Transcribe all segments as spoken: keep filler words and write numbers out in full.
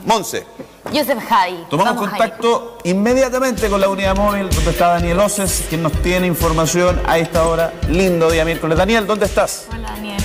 Monse. Yusef Hadi. Tomamos Vamos, contacto Jaime. inmediatamente con la unidad móvil donde está Daniel Oces, quien nos tiene información a esta hora. Lindo día miércoles. Daniel, ¿dónde estás? Hola, Daniel.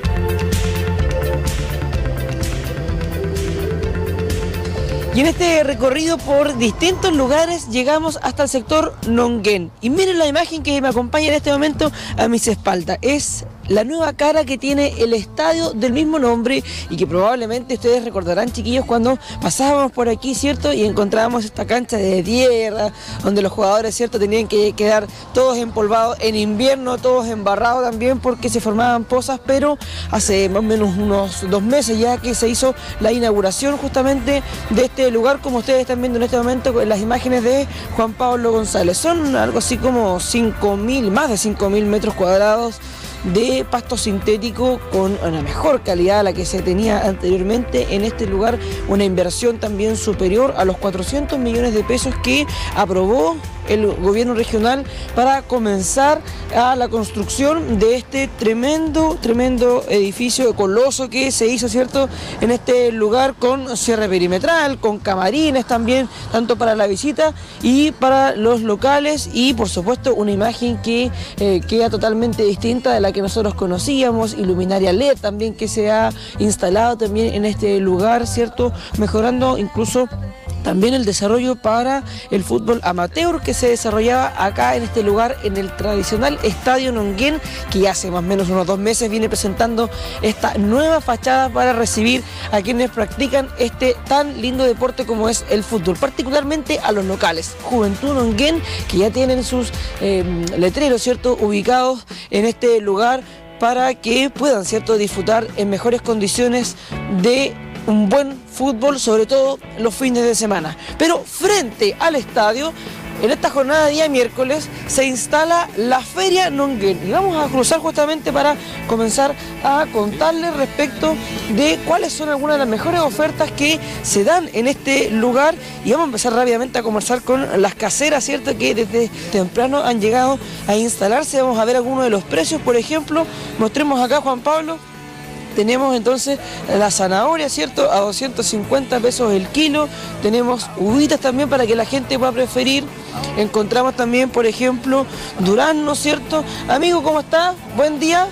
Y en este recorrido por distintos lugares llegamos hasta el sector Nonguén. Y miren la imagen que me acompaña en este momento a mis espaldas. Es la nueva cara que tiene el estadio del mismo nombre y que probablemente ustedes recordarán, chiquillos, cuando pasábamos por aquí, ¿cierto? Y encontrábamos esta cancha de tierra donde los jugadores, ¿cierto?, tenían que quedar todos empolvados en invierno, todos embarrados también porque se formaban pozas, pero hace más o menos unos dos meses ya que se hizo la inauguración justamente de este lugar, como ustedes están viendo en este momento con las imágenes de Juan Pablo González. Son algo así como cinco mil, más de cinco mil metros cuadrados de pasto sintético con una mejor calidad a la que se tenía anteriormente en este lugar, una inversión también superior a los cuatrocientos millones de pesos que aprobó el gobierno regional para comenzar a la construcción de este tremendo, tremendo edificio coloso que se hizo, ¿cierto?, en este lugar con cierre perimetral, con camarines también, tanto para la visita y para los locales, y por supuesto una imagen que eh, queda totalmente distinta de la que nosotros conocíamos, iluminaria L E D también que se ha instalado también en este lugar, ¿cierto?, mejorando incluso también el desarrollo para el fútbol amateur que se desarrollaba acá en este lugar, en el tradicional Estadio Nonguén, que hace más o menos unos dos meses viene presentando esta nueva fachada para recibir a quienes practican este tan lindo deporte como es el fútbol, particularmente a los locales. Juventud Nonguén, que ya tienen sus eh, letreros, ¿cierto?, ubicados en este lugar para que puedan, ¿cierto?, disfrutar en mejores condiciones de un buen fútbol, sobre todo los fines de semana. Pero frente al estadio, en esta jornada de día miércoles, se instala la Feria Nonguén. Y vamos a cruzar justamente para comenzar a contarles respecto de cuáles son algunas de las mejores ofertas que se dan en este lugar. Y vamos a empezar rápidamente a conversar con las caseras, ¿cierto?, que desde temprano han llegado a instalarse. Vamos a ver algunos de los precios, por ejemplo. Mostremos acá, Juan Pablo. Tenemos entonces la zanahoria, ¿cierto?, a doscientos cincuenta pesos el kilo. Tenemos uvitas también para que la gente pueda preferir. Encontramos también, por ejemplo, durazno, ¿cierto? Amigo, ¿cómo está? Buen día.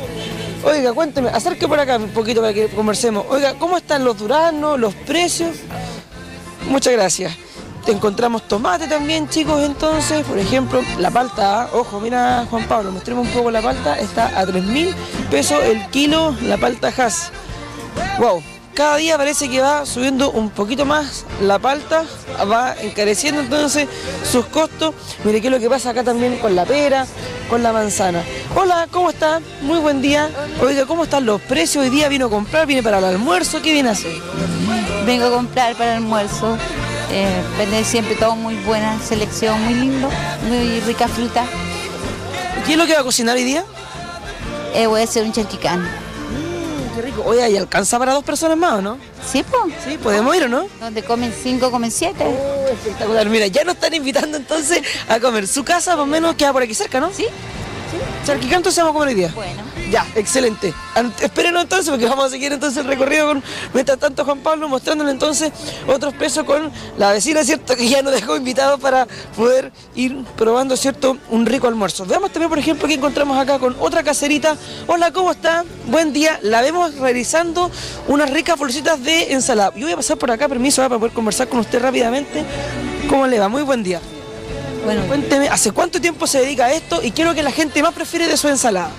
Oiga, cuénteme, acerque por acá un poquito para que conversemos. Oiga, ¿cómo están los duraznos, los precios? Muchas gracias. Encontramos tomate también, chicos, entonces, por ejemplo, la palta, ojo, mira, Juan Pablo, mostremos un poco la palta, está a tres mil pesos el kilo, la palta Hass. Wow, cada día parece que va subiendo un poquito más la palta, va encareciendo entonces sus costos. Mire qué es lo que pasa acá también con la pera, con la manzana. Hola, ¿cómo está? Muy buen día. Oiga, ¿cómo están los precios? Hoy día vino a comprar, viene para el almuerzo, ¿qué viene a hacer? Vengo a comprar para el almuerzo. Eh, venden siempre todo muy buena selección, muy lindo, muy rica fruta. ¿Qué es lo que va a cocinar hoy día? Eh, voy a hacer un charquicán. Mm, qué rico. Oye, ¿y alcanza para dos personas más o no? Sí, pues. Sí, ¿podemos ir o no? Donde comen cinco, comen siete. Oh, espectacular. Mira, ya nos están invitando entonces a comer. Su casa más o menos queda por aquí cerca, ¿no? Sí. Charquicán, entonces vamos a comer hoy día. Bueno. Ya, excelente. Espérenos entonces porque vamos a seguir entonces el recorrido con, mientras tanto, Juan Pablo mostrándole entonces otros precios con la vecina, ¿cierto?, que ya nos dejó invitados para poder ir probando, ¿cierto?, un rico almuerzo. Veamos también, por ejemplo, que encontramos acá con otra caserita. Hola, ¿cómo está? Buen día. La vemos realizando unas ricas bolsitas de ensalada. Yo voy a pasar por acá, permiso, para poder conversar con usted rápidamente. ¿Cómo le va? Muy buen día. Bueno, cuénteme, ¿hace cuánto tiempo se dedica a esto y qué es lo que la gente más prefiere de su ensalada?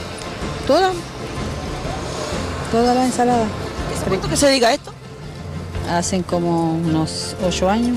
Toda, toda la ensalada. ¿Hace cuánto que se dedica a esto? Hacen como unos ocho años.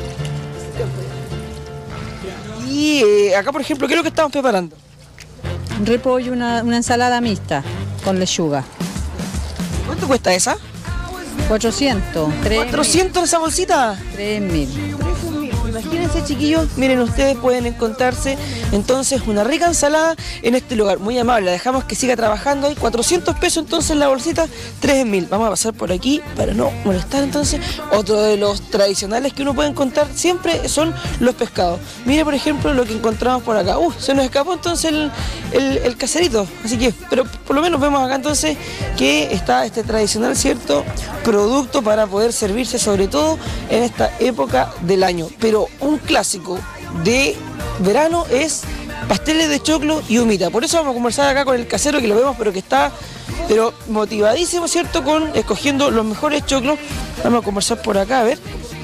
Y eh, acá, por ejemplo, ¿qué es lo que estamos preparando? Un repollo, una, una ensalada mixta con lechuga. ¿Cuánto cuesta esa? cuatrocientos. ¿cuatrocientos esa bolsita? tres mil. imagínense, chiquillos, miren, ustedes pueden encontrarse entonces una rica ensalada en este lugar, muy amable. La dejamos que siga trabajando ahí, cuatrocientos pesos entonces en la bolsita, tres en mil. Vamos a pasar por aquí para no molestar entonces. Otro de los tradicionales que uno puede encontrar siempre son los pescados. Mire, por ejemplo, lo que encontramos por acá. Uh, se nos escapó entonces el, el, el caserito, así que, pero por lo menos vemos acá entonces que está este tradicional, ¿cierto?, producto para poder servirse sobre todo en esta época del año. Pero un clásico de verano es pasteles de choclo y humita. Por eso vamos a conversar acá con el casero, que lo vemos, pero que está pero motivadísimo, ¿cierto?, con escogiendo los mejores choclos. Vamos a conversar por acá, a ver.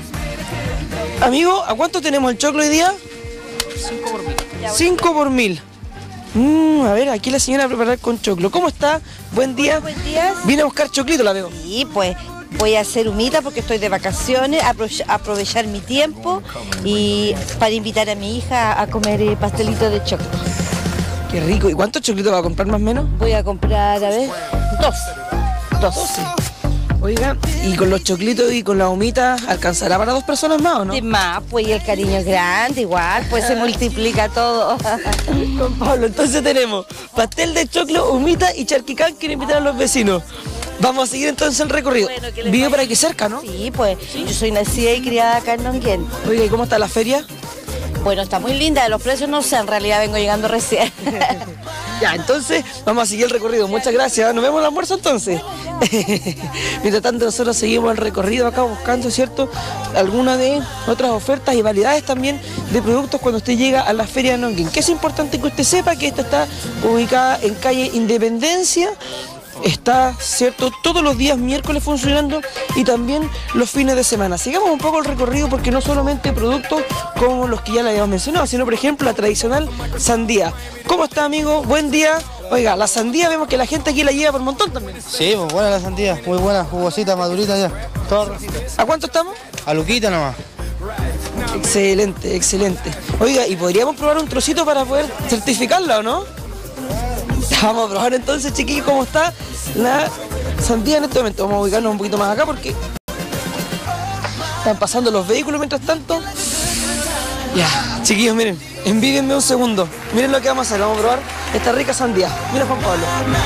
Amigo, ¿a cuánto tenemos el choclo hoy día? cinco por mil. cinco por mil. Mm, a ver, aquí la señora va a preparar con choclo. ¿Cómo está? Buen día. Buenos días. Vine a buscar choclito, la veo. Sí, pues voy a hacer humita porque estoy de vacaciones, apro aprovechar mi tiempo y para invitar a mi hija a comer eh, pastelito de choclo. Qué rico. ¿Y cuántos choclitos va a comprar más o menos? Voy a comprar, a ver, dos. Dos. Oiga, y con los choclitos y con la humita, ¿alcanzará para dos personas más o no? De más, pues y el cariño es grande, igual, pues se multiplica todo. Con Pablo, entonces tenemos pastel de choclo, humita y charquicán, quiero invitar a los vecinos. Vamos a seguir entonces el recorrido. Bueno, que les Vive vaya- por aquí cerca, ¿no? Sí, pues yo soy nacida y criada acá en Nonguén. Oiga, ¿y cómo está la feria? Bueno, está muy linda, los precios no sé, en realidad vengo llegando recién. Ya, entonces vamos a seguir el recorrido. Muchas gracias. Nos vemos en el almuerzo entonces. Mientras tanto, nosotros seguimos el recorrido acá buscando, ¿cierto?, algunas de otras ofertas y validades también de productos cuando usted llega a la feria de Nonguén. Que es importante que usted sepa que esta está ubicada en calle Independencia. Está, ¿cierto?, todos los días miércoles funcionando y también los fines de semana. Sigamos un poco el recorrido porque no solamente productos como los que ya le habíamos mencionado, sino, por ejemplo, la tradicional sandía. ¿Cómo está, amigo? Buen día. Oiga, la sandía vemos que la gente aquí la lleva por montón también. Sí, pues buena la sandía, muy buena, jugosita, madurita ya. Todo rosita. ¿A cuánto estamos? A Luquita nomás. Excelente, excelente. Oiga, ¿y podríamos probar un trocito para poder certificarla o no? Vamos a probar entonces, chiquillos, cómo está la sandía en este momento. Vamos a ubicarnos un poquito más acá porque están pasando los vehículos mientras tanto. Ya, chiquillos, miren, envídenme un segundo. Miren lo que vamos a hacer, vamos a probar esta rica sandía. Mira, Juan Pablo.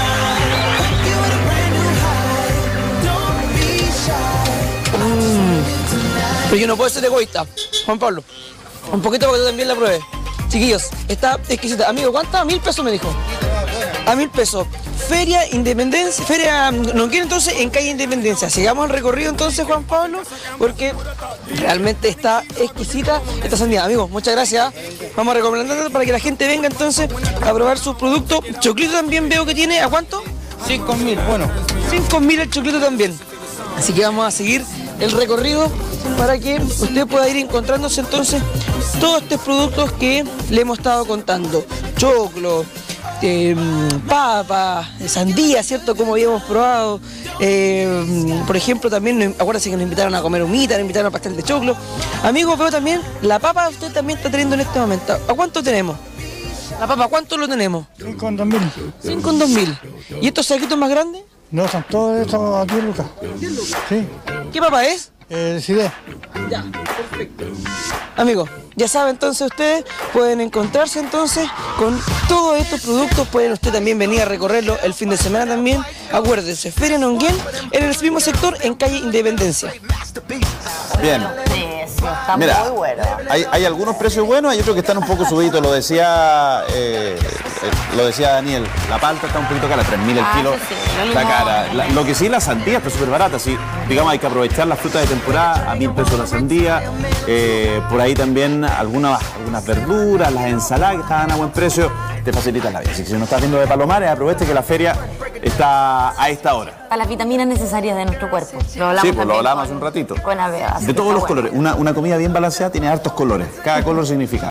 Mm. Pero yo no puedo ser egoísta, Juan Pablo. Un poquito para que tú también la pruebes. Chiquillos, está exquisita. Amigo, ¿cuánta? Mil pesos me dijo. A mil pesos. Feria Independencia, Feria Nonguén entonces en calle Independencia. Sigamos el recorrido entonces, Juan Pablo, porque realmente está exquisita esta sandía. Amigos, muchas gracias. Vamos a recomendar para que la gente venga entonces a probar sus productos. Choclito también veo que tiene, ¿a cuánto? Cinco mil, bueno. cinco mil el choclito también. Así que vamos a seguir el recorrido para que usted pueda ir encontrándose entonces todos estos productos que le hemos estado contando. Choclo, eh, papa, sandía, ¿cierto? Como habíamos probado. Eh, por ejemplo, también, acuérdense que nos invitaron a comer humita, nos invitaron a pastel de choclo. Amigos, veo también, la papa usted también está teniendo en este momento. ¿A cuánto tenemos? La papa, ¿cuánto lo tenemos? Cinco en dos mil. cinco en dos mil. ¿Y estos saquitos más grandes? No, son todos estos aquí en Lucas. Sí. ¿Qué papa es? Eh, Cidé. Ya, perfecto. Amigos, ya saben entonces ustedes, pueden encontrarse entonces con todos estos productos, pueden usted también venir a recorrerlo el fin de semana también. Acuérdense, Feria Nonguén en el mismo sector en calle Independencia. Bien. Está Mira, muy bueno. hay, hay algunos precios buenos, hay otros que están un poco subidos. Lo decía eh, eh, lo decía Daniel, la palta está un poquito cara, tres mil el Ah, kilo, sí, sí, el está limón. cara. La- lo que sí, la sandía está súper barata, sí. Digamos, hay que aprovechar las frutas de temporada, a mil pesos la sandía. Eh, por ahí también algunas, algunas verduras, las ensaladas que estaban a buen precio, te facilitan la vida. Así que si no estás viendo de Palomares, aproveche que la feria está a esta hora. Para las vitaminas necesarias de nuestro cuerpo. Lo hablamos Sí, pues lo también hablamos con- hace un ratito. Con Avea, así De que todos está los bueno. colores. Una, una comida bien balanceada tiene hartos colores. Cada color significa